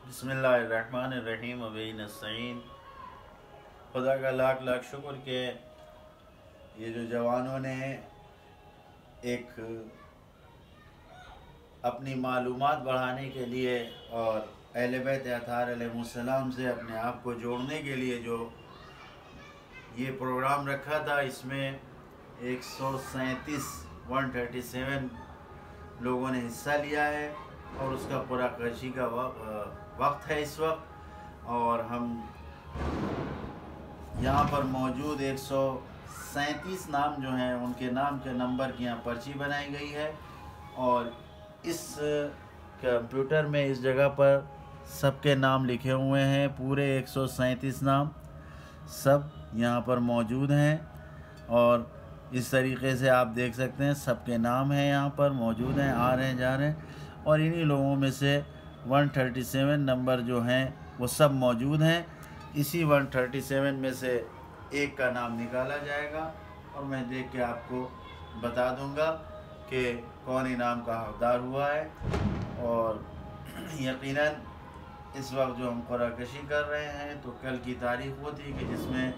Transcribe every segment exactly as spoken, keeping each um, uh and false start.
بسم اللہ الرحمن الرحیم وبہ نستعین۔ خدا کا لاکھ لاکھ شکر کہ یہ جو جوانوں نے ایک اپنی معلومات بڑھانے کے لیے اور اہل بیت اطہار علیہ السلام سے اپنے آپ کو جوڑنے کے لیے جو یہ پروگرام رکھا تھا، اس میں ایک سو سینتیس ون تھرٹی سیون لوگوں نے حصہ لیا ہے اور اس کا پورا کشی کا وقت ہے اس وقت، اور ہم یہاں پر موجود ایک سو سینتیس نام جو ہیں ان کے نام کے نمبر کی یہاں پرچی بنائی گئی ہے، اور اس کمپیوٹر میں اس جگہ پر سب کے نام لکھے ہوئے ہیں، پورے ایک سو سینتیس نام سب یہاں پر موجود ہیں، اور اس طریقے سے آپ دیکھ سکتے ہیں سب کے نام ہیں یہاں پر موجود ہیں، آ رہے ہیں جا رہے ہیں، اور انہی لوگوں میں سے ون تھرٹی سیون نمبر جو ہیں وہ سب موجود ہیں۔ اسی ون تھرٹی سیون میں سے ایک کا نام نکالا جائے گا اور میں دیکھ کے آپ کو بتا دوں گا کہ کون انعام کا حقدار ہوا ہے۔ اور یقیناً اس وقت جو ہم قرعہ کشی کر رہے ہیں تو کل کی تاریخ وہ تھی کہ جس میں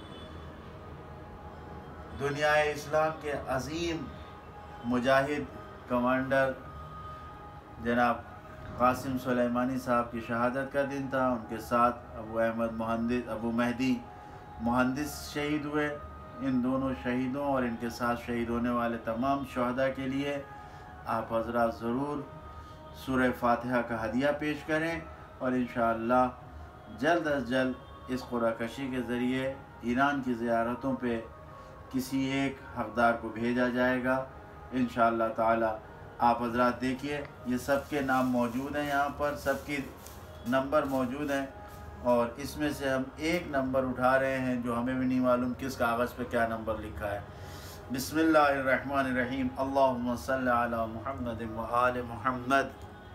دنیا اسلام کے عظیم مجاہد کمانڈر جناب قاسم سلیمانی صاحب کی شہادت کا دن تھا۔ ان کے ساتھ ابو احمد مہندس ابو مہدی مہندس شہید ہوئے۔ ان دونوں شہیدوں اور ان کے ساتھ شہید ہونے والے تمام شہداء کے لیے آپ حضرات ضرور سورہ فاتحہ کا ہدیہ پیش کریں، اور انشاءاللہ جلد از جلد اس قرعہ کشی کے ذریعے ایران کی زیارتوں پہ کسی ایک حقدار کو بھیجا جائے گا انشاءاللہ تعالی۔ آپ حضرات دیکھیے یہ سب کے نام موجود ہیں، یہاں پر سب کی نمبر موجود ہیں، اور اس میں سے ہم ایک نمبر اٹھا رہے ہیں جو ہمیں بھی نہیں معلوم کس کاغذ پہ کیا نمبر لکھا ہے۔ بسم اللہ الرحمن الرحیم، اللہم صلی علی محمد و آل محمد۔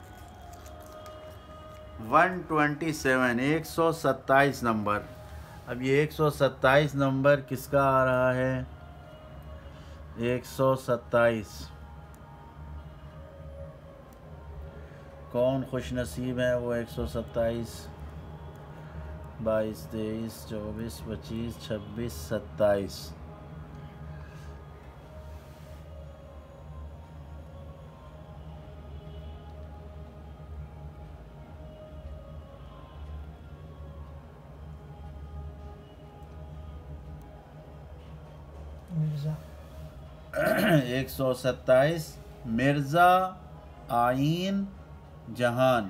ون ٹوینٹی سیون ایک سو ستائیس نمبر۔ اب یہ ایک سو ستائیس نمبر کس کا آ رہا ہے؟ ایک سو ستائیس کون خوش نصیب ہے وہ ایک سو ستائیس؟ بائیس تیئیس چوبیس پچیس چھبیس ستائیس۔ ایک سو ستائیس مرزا آئین جہان۔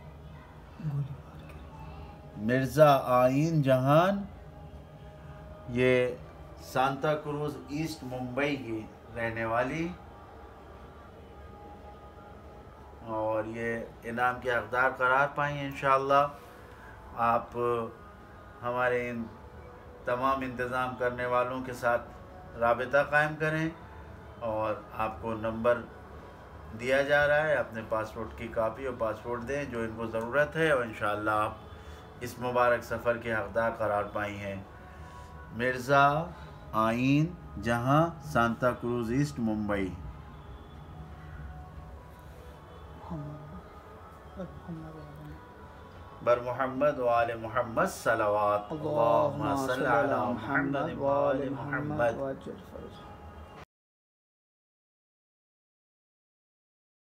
مرزا آئین جہان یہ سانتا کروز ایسٹ ممبئی کی رہنے والی، اور یہ انعام کے حقدار قرار پائیں ہیں انشاءاللہ۔ آپ ہمارے ان تمام انتظام کرنے والوں کے ساتھ رابطہ قائم کریں، اور آپ کو نمبر دیا جا رہا ہے، اپنے پاسپورٹ کی کاپی اور پاسپورٹ دیں جو ان کو ضرورت ہے، اور انشاءاللہ آپ اس مبارک سفر کے حقدار قرار پائی ہیں۔ مرزا آئین جہاں سانتا کروز ایسٹ ممبئی۔ بر محمد و آل محمد صلوات، اللہم صلی علی محمد و آل محمد۔